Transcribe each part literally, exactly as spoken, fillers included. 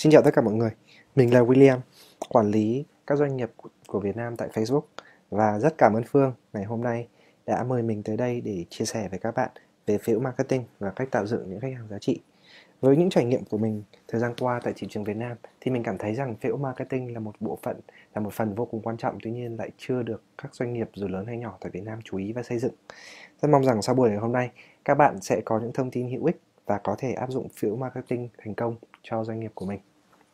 Xin chào tất cả mọi người, mình là William, quản lý các doanh nghiệp của Việt Nam tại Facebook và rất cảm ơn Phương ngày hôm nay đã mời mình tới đây để chia sẻ với các bạn về phễu marketing và cách tạo dựng những khách hàng giá trị. Với những trải nghiệm của mình thời gian qua tại thị trường Việt Nam thì mình cảm thấy rằng phễu marketing là một bộ phận, là một phần vô cùng quan trọng, tuy nhiên lại chưa được các doanh nghiệp dù lớn hay nhỏ tại Việt Nam chú ý và xây dựng. Rất mong rằng sau buổi ngày hôm nay các bạn sẽ có những thông tin hữu ích và có thể áp dụng phễu marketing thành công cho doanh nghiệp của mình.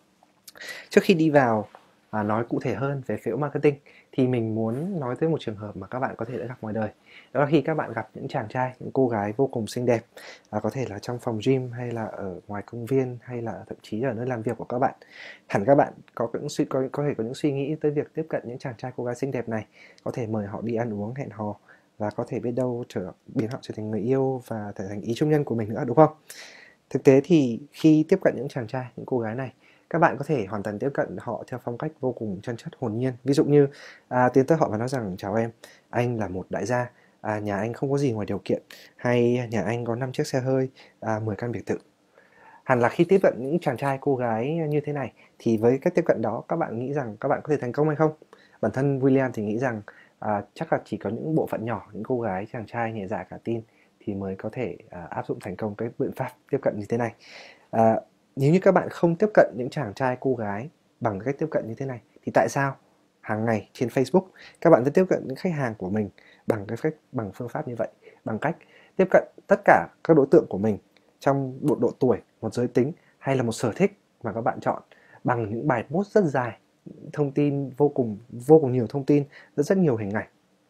Trước khi đi vào à, nói cụ thể hơn về phễu marketing thì mình muốn nói tới một trường hợp mà các bạn có thể đã gặp ngoài đời. Đó là khi các bạn gặp những chàng trai, những cô gái vô cùng xinh đẹp, à, có thể là trong phòng gym hay là ở ngoài công viên hay là thậm chí ở nơi làm việc của các bạn. Hẳn các bạn có những suy có, có thể có những suy nghĩ tới việc tiếp cận những chàng trai cô gái xinh đẹp này, có thể mời họ đi ăn uống hẹn hò và có thể biết đâu trở biến họ trở thành người yêu và trở thành ý trung nhân của mình nữa, đúng không? Thực tế thì khi tiếp cận những chàng trai, những cô gái này, các bạn có thể hoàn toàn tiếp cận họ theo phong cách vô cùng chân chất, hồn nhiên. Ví dụ như à, tiến tới họ và nói rằng: chào em, anh là một đại gia, à, nhà anh không có gì ngoài điều kiện, hay nhà anh có năm chiếc xe hơi, à, mười căn biệt thự. Hẳn là khi tiếp cận những chàng trai cô gái như thế này thì với cách tiếp cận đó các bạn nghĩ rằng các bạn có thể thành công hay không? Bản thân William thì nghĩ rằng à, chắc là chỉ có những bộ phận nhỏ, những cô gái chàng trai nhẹ dạ cả tin thì mới có thể à, áp dụng thành công cái biện pháp tiếp cận như thế này. À, nếu như các bạn không tiếp cận những chàng trai cô gái bằng cách tiếp cận như thế này thì tại sao hàng ngày trên Facebook các bạn vẫn tiếp cận những khách hàng của mình bằng cái cách bằng phương pháp như vậy, bằng cách tiếp cận tất cả các đối tượng của mình trong một độ tuổi, một giới tính hay là một sở thích mà các bạn chọn bằng những bài post rất dài, thông tin vô cùng vô cùng nhiều thông tin, rất rất nhiều hình ảnh.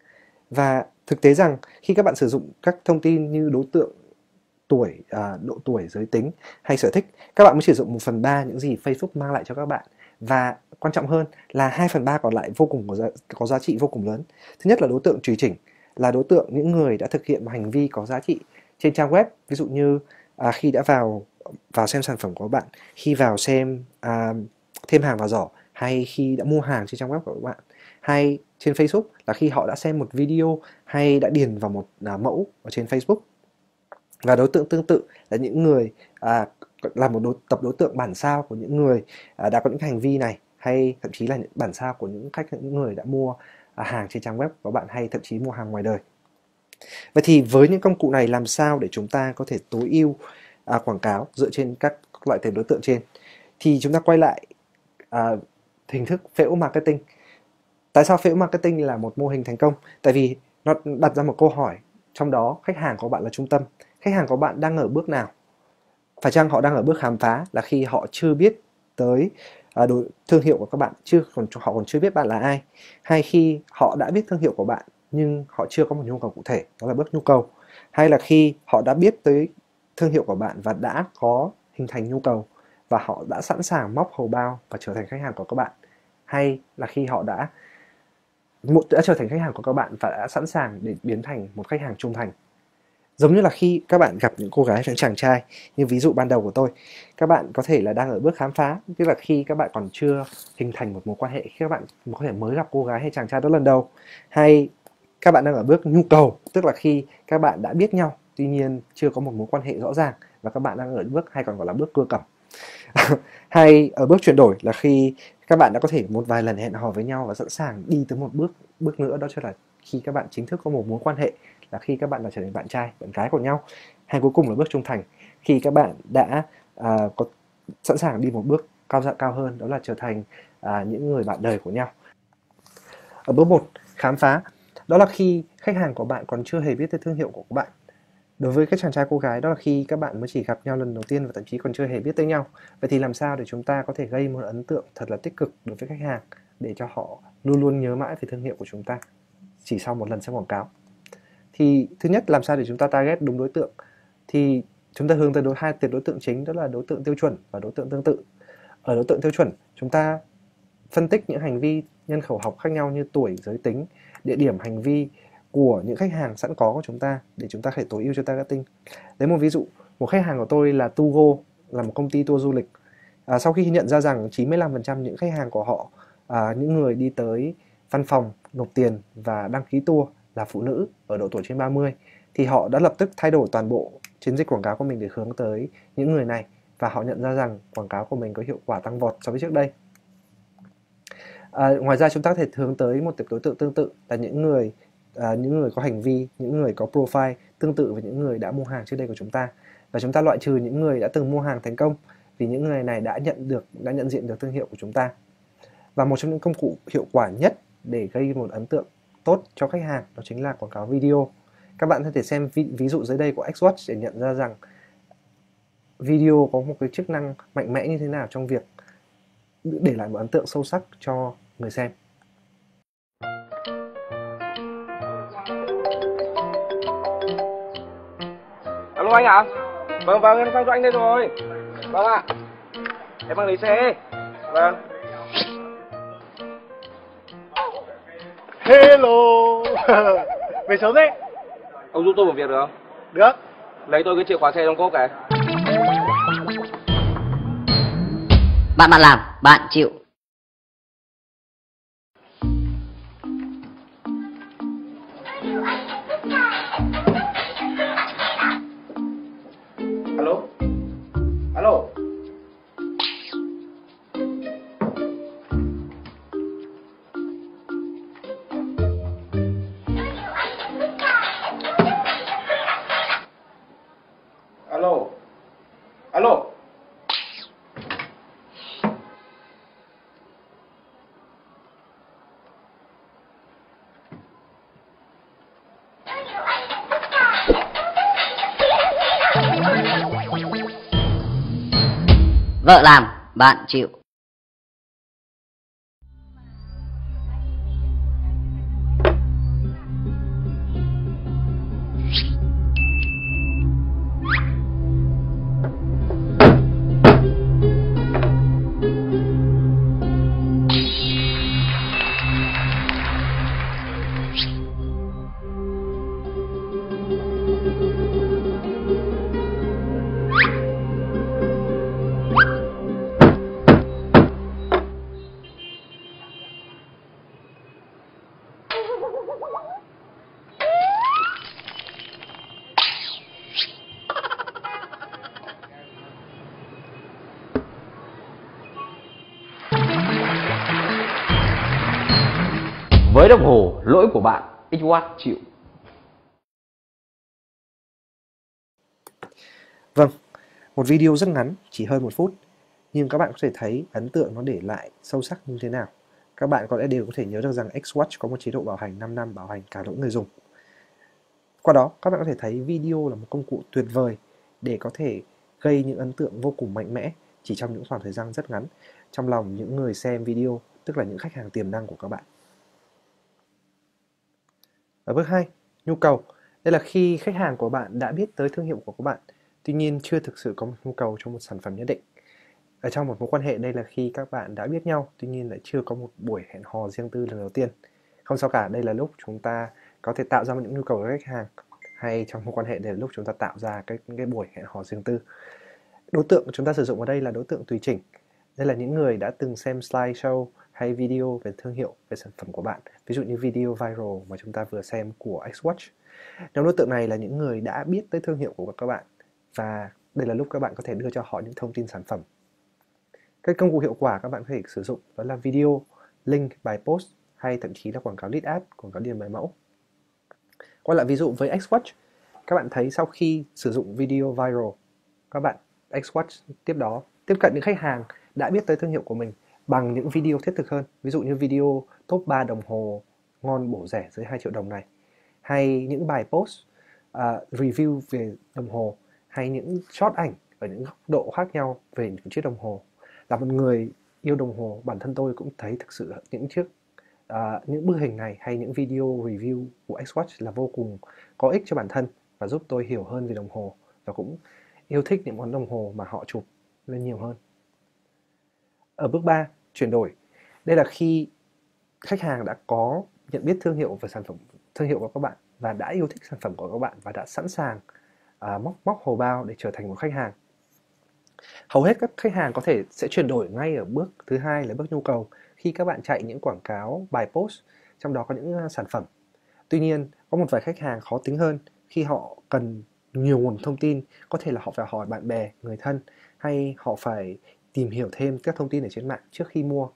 Và thực tế rằng khi các bạn sử dụng các thông tin như đối tượng, tuổi, à, độ tuổi, giới tính hay sở thích, các bạn mới sử dụng một phần ba những gì Facebook mang lại cho các bạn. Và quan trọng hơn là hai phần ba còn lại vô cùng có giá, có giá trị vô cùng lớn. Thứ nhất là đối tượng tùy chỉnh, là đối tượng những người đã thực hiện một hành vi có giá trị trên trang web. Ví dụ như à, khi đã vào vào xem sản phẩm của các bạn, khi vào xem à, thêm hàng vào giỏ, hay khi đã mua hàng trên trang web của các bạn, hay trên Facebook là khi họ đã xem một video hay đã điền vào một à, mẫu ở trên Facebook. Và đối tượng tương tự là những người à, là một đối, tập đối tượng bản sao của những người à, đã có những hành vi này, hay thậm chí là những bản sao của những khách những người đã mua à, hàng trên trang web của bạn, hay thậm chí mua hàng ngoài đời. Vậy thì với những công cụ này làm sao để chúng ta có thể tối ưu à, quảng cáo dựa trên các loại tệp đối tượng trên? Thì chúng ta quay lại à, hình thức phễu marketing. Tại sao phễu marketing là một mô hình thành công? Tại vì nó đặt ra một câu hỏi, trong đó khách hàng của bạn là trung tâm. Khách hàng của bạn đang ở bước nào? Phải chăng họ đang ở bước khám phá, là khi họ chưa biết tới à, đối, thương hiệu của các bạn, chưa còn họ còn chưa biết bạn là ai, hay khi họ đã biết thương hiệu của bạn nhưng họ chưa có một nhu cầu cụ thể, đó là bước nhu cầu, hay là khi họ đã biết tới thương hiệu của bạn và đã có hình thành nhu cầu và họ đã sẵn sàng móc hầu bao và trở thành khách hàng của các bạn, hay là khi họ đã một đã trở thành khách hàng của các bạn và đã sẵn sàng để biến thành một khách hàng trung thành. Giống như là khi các bạn gặp những cô gái, những chàng trai như ví dụ ban đầu của tôi, các bạn có thể là đang ở bước khám phá, tức là khi các bạn còn chưa hình thành một mối quan hệ, khi các bạn có thể mới gặp cô gái hay chàng trai đó lần đầu, hay các bạn đang ở bước nhu cầu, tức là khi các bạn đã biết nhau tuy nhiên chưa có một mối quan hệ rõ ràng và các bạn đang ở bước hay còn gọi là bước cưa cẩm. Hay ở bước chuyển đổi là khi các bạn đã có thể một vài lần hẹn hò với nhau và sẵn sàng đi tới một bước bước nữa, đó chính là khi các bạn chính thức có một mối quan hệ, là khi các bạn đã trở thành bạn trai, bạn gái của nhau. Hay cuối cùng là bước trung thành, khi các bạn đã à, có sẵn sàng đi một bước cao dạ cao hơn, đó là trở thành à, những người bạn đời của nhau. Ở bước một, khám phá, đó là khi khách hàng của bạn còn chưa hề biết tới thương hiệu của các bạn. Đối với các chàng trai cô gái, đó là khi các bạn mới chỉ gặp nhau lần đầu tiên và thậm chí còn chưa hề biết tới nhau. Vậy thì làm sao để chúng ta có thể gây một ấn tượng thật là tích cực đối với khách hàng để cho họ luôn luôn nhớ mãi về thương hiệu của chúng ta chỉ sau một lần xem quảng cáo? Thì thứ nhất, làm sao để chúng ta target đúng đối tượng? Thì chúng ta hướng tới đối hai tệp đối tượng chính, đó là đối tượng tiêu chuẩn và đối tượng tương tự. Ở đối tượng tiêu chuẩn, chúng ta phân tích những hành vi nhân khẩu học khác nhau như tuổi, giới tính, địa điểm, hành vi của những khách hàng sẵn có của chúng ta để chúng ta có thể tối ưu cho targeting. Lấy một ví dụ, một khách hàng của tôi là Tugo, là một công ty tour du lịch. À, sau khi nhận ra rằng chín mươi lăm phần trăm những khách hàng của họ, à, những người đi tới văn phòng nộp tiền và đăng ký tour là phụ nữ ở độ tuổi trên ba mươi, thì họ đã lập tức thay đổi toàn bộ chiến dịch quảng cáo của mình để hướng tới những người này và họ nhận ra rằng quảng cáo của mình có hiệu quả tăng vọt so với trước đây. À, ngoài ra chúng ta có thể hướng tới một tập đối tượng tương tự là những người à, những người có hành vi, những người có profile tương tự với những người đã mua hàng trước đây của chúng ta, và chúng ta loại trừ những người đã từng mua hàng thành công vì những người này đã nhận được đã nhận diện được thương hiệu của chúng ta. Và một trong những công cụ hiệu quả nhất để gây một ấn tượng tốt cho khách hàng đó chính là quảng cáo video. Các bạn có thể xem ví, ví dụ dưới đây của Xwatch để nhận ra rằng video có một cái chức năng mạnh mẽ như thế nào trong việc để lại một ấn tượng sâu sắc cho người xem. Alo anh ạ? À? Vâng vâng, em sang cho anh đây rồi. Vâng ạ. À. Em đang lấy xe. Vâng. Hello. Về sớm đấy. Ông giúp tôi một việc được không? Được. Lấy tôi cái chìa khóa xe trong cốp cái. Bạn bạn làm, bạn chịu. Alo. Alo. Alo. Alo. Vợ làm, bạn chịu. Với đồng hồ, lỗi của bạn, Xwatch chịu. Vâng, một video rất ngắn, chỉ hơn một phút, nhưng các bạn có thể thấy ấn tượng nó để lại sâu sắc như thế nào. Các bạn có lẽ đều có thể nhớ được rằng Xwatch có một chế độ bảo hành năm năm bảo hành cả lỗi người dùng. Qua đó, các bạn có thể thấy video là một công cụ tuyệt vời để có thể gây những ấn tượng vô cùng mạnh mẽ chỉ trong những khoảng thời gian rất ngắn trong lòng những người xem video, tức là những khách hàng tiềm năng của các bạn. Ở bước hai, nhu cầu. Đây là khi khách hàng của bạn đã biết tới thương hiệu của các bạn, tuy nhiên chưa thực sự có một nhu cầu cho một sản phẩm nhất định. Ở trong một mối quan hệ, đây là khi các bạn đã biết nhau, tuy nhiên lại chưa có một buổi hẹn hò riêng tư lần đầu tiên. Không sao cả, đây là lúc chúng ta có thể tạo ra những nhu cầu của khách hàng, hay trong mối quan hệ đây là lúc chúng ta tạo ra cái, cái buổi hẹn hò riêng tư. Đối tượng chúng ta sử dụng ở đây là đối tượng tùy chỉnh. Đây là những người đã từng xem slideshow hay video về thương hiệu, về sản phẩm của bạn. Ví dụ như video viral mà chúng ta vừa xem của Xwatch. Nhóm đối tượng này là những người đã biết tới thương hiệu của các bạn, và đây là lúc các bạn có thể đưa cho họ những thông tin sản phẩm. Các công cụ hiệu quả các bạn có thể sử dụng đó là video, link, bài post hay thậm chí là quảng cáo lead ad, quảng cáo điền bài mẫu. Quay lại ví dụ với Xwatch, các bạn thấy sau khi sử dụng video viral, các bạn Xwatch tiếp đó tiếp cận những khách hàng đã biết tới thương hiệu của mình bằng những video thiết thực hơn. Ví dụ như video top ba đồng hồ ngon bổ rẻ dưới hai triệu đồng này, hay những bài post uh, review về đồng hồ, hay những shot ảnh ở những góc độ khác nhau về những chiếc đồng hồ. Là một người yêu đồng hồ, bản thân tôi cũng thấy thực sự những chiếc uh, những bức hình này hay những video review của Xwatch là vô cùng có ích cho bản thân và giúp tôi hiểu hơn về đồng hồ, và cũng yêu thích những món đồng hồ mà họ chụp lên nhiều hơn. Ở bước ba, chuyển đổi. Đây là khi khách hàng đã có nhận biết thương hiệu và sản phẩm thương hiệu của các bạn, và đã yêu thích sản phẩm của các bạn, và đã sẵn sàng uh, móc móc hầu bao để trở thành một khách hàng. Hầu hết các khách hàng có thể sẽ chuyển đổi ngay ở bước thứ hai là bước nhu cầu, khi các bạn chạy những quảng cáo, bài post, trong đó có những uh, sản phẩm. Tuy nhiên, có một vài khách hàng khó tính hơn khi họ cần nhiều nguồn thông tin, có thể là họ phải hỏi bạn bè, người thân, hay họ phải tìm hiểu thêm các thông tin ở trên mạng trước khi mua.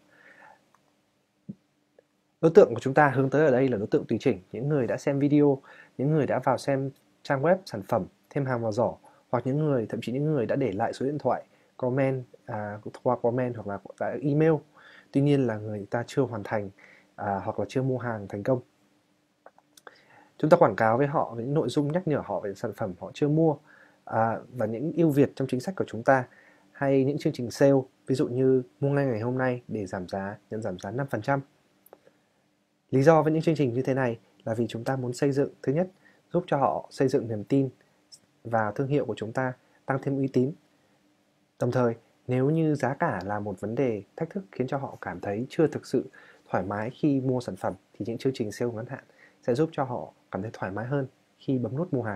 Đối tượng của chúng ta hướng tới ở đây là đối tượng tùy chỉnh, những người đã xem video, những người đã vào xem trang web sản phẩm, thêm hàng vào giỏ, hoặc những người, thậm chí những người đã để lại số điện thoại, comment à, qua comment hoặc là tại email. Tuy nhiên là người ta chưa hoàn thành à, hoặc là chưa mua hàng thành công. Chúng ta quảng cáo với họ với những nội dung nhắc nhở họ về sản phẩm họ chưa mua à, và những ưu việt trong chính sách của chúng ta, hay những chương trình sale, ví dụ như mua ngay ngày hôm nay để giảm giá, nhận giảm giá năm phần trăm. Lý do với những chương trình như thế này là vì chúng ta muốn xây dựng, thứ nhất, giúp cho họ xây dựng niềm tin vào thương hiệu của chúng ta, tăng thêm uy tín. Đồng thời, nếu như giá cả là một vấn đề thách thức khiến cho họ cảm thấy chưa thực sự thoải mái khi mua sản phẩm, thì những chương trình sale ngắn hạn sẽ giúp cho họ cảm thấy thoải mái hơn khi bấm nút mua hàng.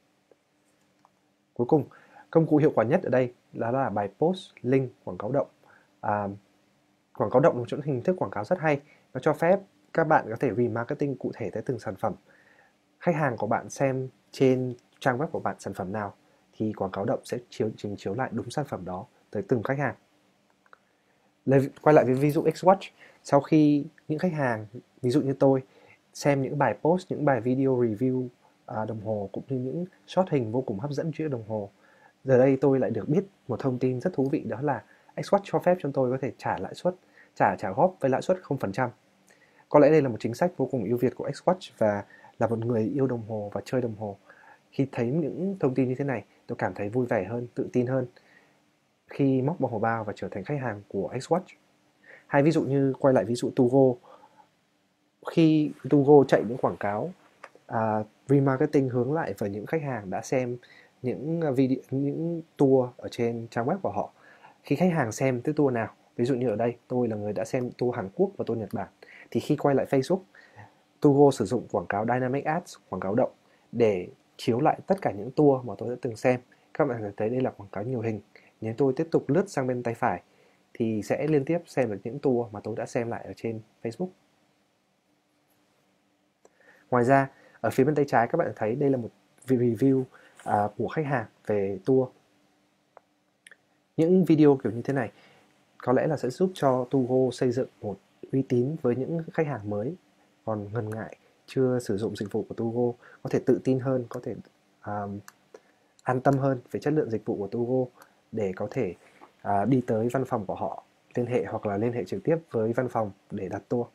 Cuối cùng, công cụ hiệu quả nhất ở đây là, là bài post, link, quảng cáo động. À, quảng cáo động là một hình thức quảng cáo rất hay. Nó cho phép các bạn có thể remarketing cụ thể tới từng sản phẩm. Khách hàng của bạn xem trên trang web của bạn sản phẩm nào thì quảng cáo động sẽ chiếu trình chiếu lại đúng sản phẩm đó tới từng khách hàng. Lấy, quay lại với ví dụ X-Watch, sau khi những khách hàng, ví dụ như tôi, xem những bài post, những bài video review à, đồng hồ cũng như những shot hình vô cùng hấp dẫn chiếc đồng hồ, giờ đây tôi lại được biết một thông tin rất thú vị, đó là X-Watch cho phép cho tôi có thể trả lãi suất, trả trả góp với lãi suất không phần trăm. Có lẽ đây là một chính sách vô cùng ưu việt của X-Watch, và là một người yêu đồng hồ và chơi đồng hồ. Khi thấy những thông tin như thế này, tôi cảm thấy vui vẻ hơn, tự tin hơn khi móc vào hòm bao và trở thành khách hàng của X-Watch. Hay ví dụ như quay lại ví dụ Tugo, khi Tugo chạy những quảng cáo uh, remarketing hướng lại với những khách hàng đã xem những video, những tour ở trên trang web của họ. Khi khách hàng xem cái tour nào, ví dụ như ở đây tôi là người đã xem tour Hàn Quốc và tour Nhật Bản, thì khi quay lại Facebook, Tugo sử dụng quảng cáo Dynamic Ads, quảng cáo động, để chiếu lại tất cả những tour mà tôi đã từng xem. Các bạn có thể thấy đây là quảng cáo nhiều hình. Nếu tôi tiếp tục lướt sang bên tay phải thì sẽ liên tiếp xem được những tour mà tôi đã xem lại ở trên Facebook. Ngoài ra, ở phía bên tay trái các bạn thấy đây là một review uh, của khách hàng về tour. Những video kiểu như thế này có lẽ là sẽ giúp cho Tugo xây dựng một uy tín với những khách hàng mới còn ngần ngại chưa sử dụng dịch vụ của Tugo, có thể tự tin hơn, có thể um, an tâm hơn về chất lượng dịch vụ của Tugo để có thể uh, đi tới văn phòng của họ liên hệ, hoặc là liên hệ trực tiếp với văn phòng để đặt tour.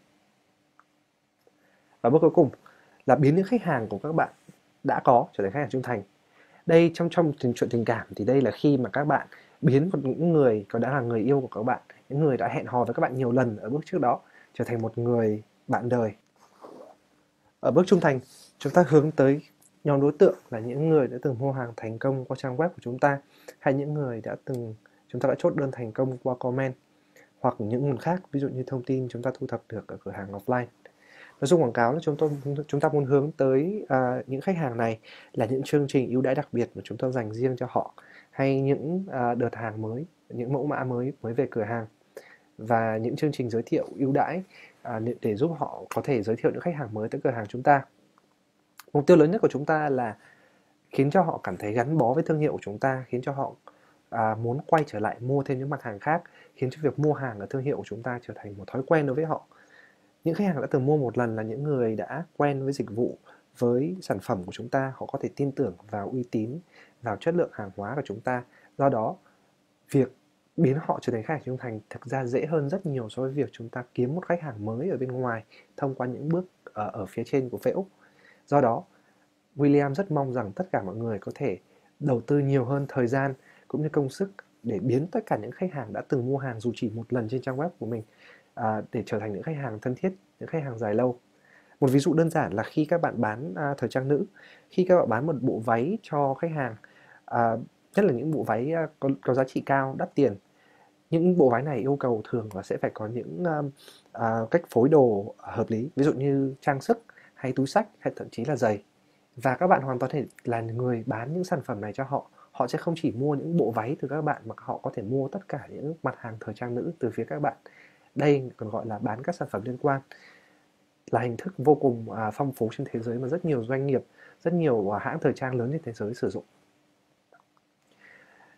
Và bước cuối cùng là biến những khách hàng của các bạn đã có trở thành khách hàng trung thành. Đây trong trong chuyện tình cảm thì đây là khi mà các bạn biến những người có đã là người yêu của các bạn, những người đã hẹn hò với các bạn nhiều lần ở bước trước đó, trở thành một người bạn đời. Ở bước trung thành, chúng ta hướng tới nhóm đối tượng là những người đã từng mua hàng thành công qua trang web của chúng ta, hay những người đã từng chúng ta đã chốt đơn thành công qua comment, hoặc những nguồn khác, ví dụ như thông tin chúng ta thu thập được ở cửa hàng offline. Nội dung quảng cáo là chúng tôi chúng ta muốn hướng tới uh, những khách hàng này là những chương trình ưu đãi đặc biệt mà chúng ta dành riêng cho họ, hay những uh, đợt hàng mới, những mẫu mã mới mới về cửa hàng, và những chương trình giới thiệu ưu đãi uh, để giúp họ có thể giới thiệu những khách hàng mới tới cửa hàng chúng ta. Mục tiêu lớn nhất của chúng ta là khiến cho họ cảm thấy gắn bó với thương hiệu của chúng ta, khiến cho họ uh, muốn quay trở lại mua thêm những mặt hàng khác, khiến cho việc mua hàng ở thương hiệu của chúng ta trở thành một thói quen đối với họ. Những khách hàng đã từng mua một lần là những người đã quen với dịch vụ, với sản phẩm của chúng ta, họ có thể tin tưởng vào uy tín, vào chất lượng hàng hóa của chúng ta. Do đó, việc biến họ trở thành khách hàng trung thành thực ra dễ hơn rất nhiều so với việc chúng ta kiếm một khách hàng mới ở bên ngoài thông qua những bước ở, ở phía trên của Facebook. Do đó, William rất mong rằng tất cả mọi người có thể đầu tư nhiều hơn thời gian cũng như công sức để biến tất cả những khách hàng đã từng mua hàng dù chỉ một lần trên trang web của mình À, để trở thành những khách hàng thân thiết, những khách hàng dài lâu. Một ví dụ đơn giản là khi các bạn bán à, thời trang nữ, khi các bạn bán một bộ váy cho khách hàng, à, nhất là những bộ váy à, có, có giá trị cao, đắt tiền, những bộ váy này yêu cầu thường là sẽ phải có những à, à, cách phối đồ hợp lý, ví dụ như trang sức hay túi xách hay thậm chí là giày. Và các bạn hoàn toàn thể là người bán những sản phẩm này cho họ. Họ sẽ không chỉ mua những bộ váy từ các bạn, mà họ có thể mua tất cả những mặt hàng thời trang nữ từ phía các bạn. Đây còn gọi là bán các sản phẩm liên quan, là hình thức vô cùng à, phong phú trên thế giới mà rất nhiều doanh nghiệp, rất nhiều à, hãng thời trang lớn trên thế giới sử dụng.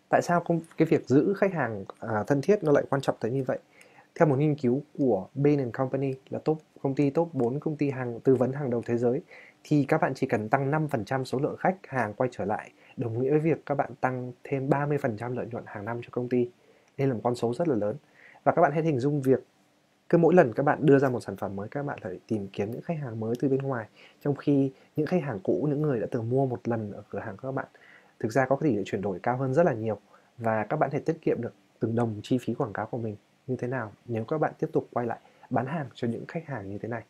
Tại sao công, cái việc giữ khách hàng à, thân thiết nó lại quan trọng tới như vậy? Theo một nghiên cứu của Bain and Company, là top công ty top bốn công ty hàng tư vấn hàng đầu thế giới, thì các bạn chỉ cần tăng năm phần trăm số lượng khách hàng quay trở lại, đồng nghĩa với việc các bạn tăng thêm ba mươi phần trăm lợi nhuận hàng năm cho công ty. Đây là một con số rất là lớn. Và các bạn hãy hình dung việc cứ mỗi lần các bạn đưa ra một sản phẩm mới, các bạn phải tìm kiếm những khách hàng mới từ bên ngoài, trong khi những khách hàng cũ, những người đã từng mua một lần ở cửa hàng các bạn, thực ra có tỷ lệ chuyển đổi cao hơn rất là nhiều, và các bạn thể tiết kiệm được từng đồng chi phí quảng cáo của mình như thế nào nếu các bạn tiếp tục quay lại bán hàng cho những khách hàng như thế này.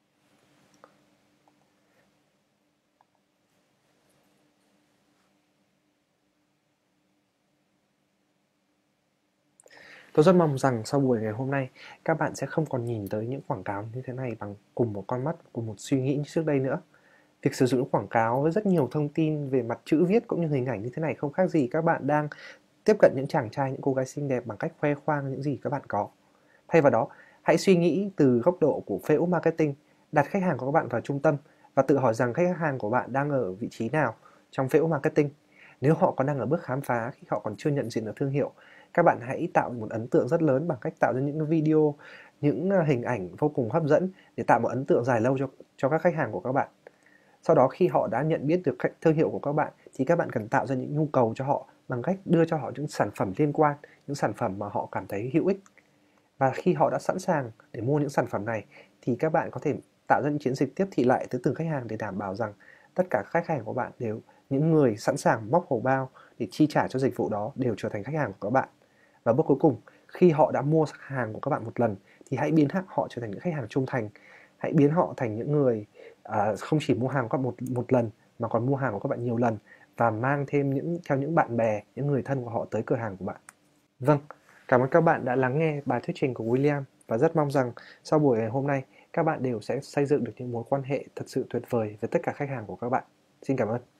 Tôi rất mong rằng sau buổi ngày hôm nay, các bạn sẽ không còn nhìn tới những quảng cáo như thế này bằng cùng một con mắt, cùng một suy nghĩ như trước đây nữa. Việc sử dụng quảng cáo với rất nhiều thông tin về mặt chữ viết cũng như hình ảnh như thế này không khác gì các bạn đang tiếp cận những chàng trai, những cô gái xinh đẹp bằng cách khoe khoang những gì các bạn có. Thay vào đó, hãy suy nghĩ từ góc độ của phễu marketing, đặt khách hàng của các bạn vào trung tâm và tự hỏi rằng khách hàng của bạn đang ở vị trí nào trong phễu marketing. Nếu họ còn đang ở bước khám phá, khi họ còn chưa nhận diện được thương hiệu, các bạn hãy tạo một ấn tượng rất lớn bằng cách tạo ra những video, những hình ảnh vô cùng hấp dẫn để tạo một ấn tượng dài lâu cho, cho các khách hàng của các bạn. Sau đó khi họ đã nhận biết được thương hiệu của các bạn thì các bạn cần tạo ra những nhu cầu cho họ bằng cách đưa cho họ những sản phẩm liên quan, những sản phẩm mà họ cảm thấy hữu ích. Và khi họ đã sẵn sàng để mua những sản phẩm này thì các bạn có thể tạo ra những chiến dịch tiếp thị lại tới từng khách hàng để đảm bảo rằng tất cả khách hàng của bạn đều, những người sẵn sàng móc hầu bao để chi trả cho dịch vụ đó đều trở thành khách hàng của các bạn. Và bước cuối cùng, khi họ đã mua hàng của các bạn một lần thì hãy biến họ trở thành những khách hàng trung thành. Hãy biến họ thành những người à, không chỉ mua hàng của các bạn một, một lần mà còn mua hàng của các bạn nhiều lần và mang thêm những theo những bạn bè, những người thân của họ tới cửa hàng của bạn. Vâng, cảm ơn các bạn đã lắng nghe bài thuyết trình của William và rất mong rằng sau buổi ngày hôm nay các bạn đều sẽ xây dựng được những mối quan hệ thật sự tuyệt vời với tất cả khách hàng của các bạn. Xin cảm ơn.